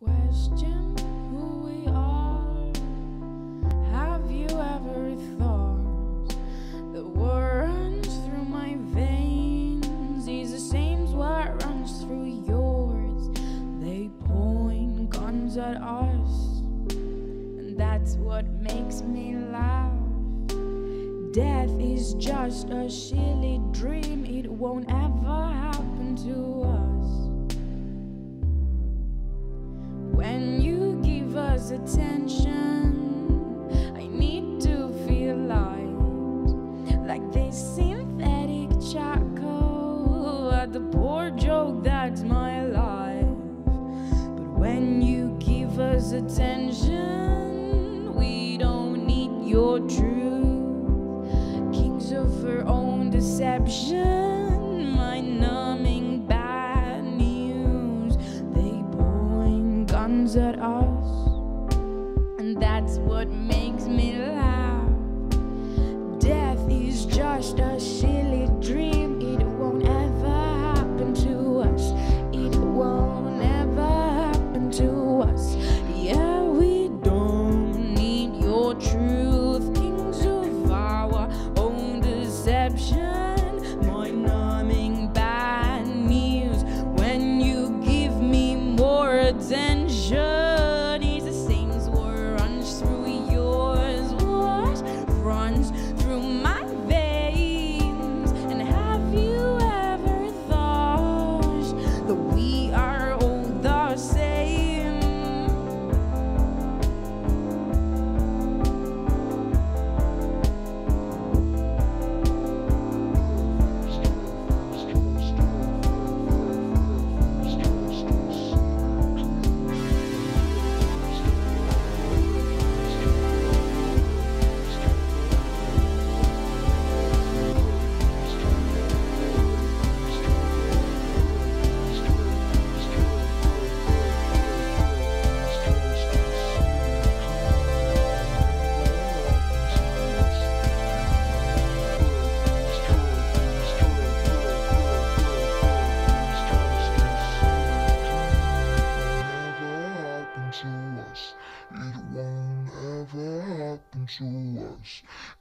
Question who we are. Have you ever thought the what runs through my veins is the same as what runs through yours? They point guns at us, and that's what makes me laugh. Death is just a silly dream, it won't ever happen to us. When you give us attention, I need to feel like this synthetic charcoal at the poor joke that's my life. But when you give us attention, we don't need your truth. Kings of our own deception, my numbing bad news. They point guns at us, and that's what makes me laugh. Death is just a silly dream, it won't ever happen to us. It won't ever happen to us. Yeah, we don't need your truth. Kings of our own deception, my numbing bad news. When you give me more attention, it's the same as what runs through yours. What runs through my veins? And have you ever thought that we are all the same? It won't ever happen to us.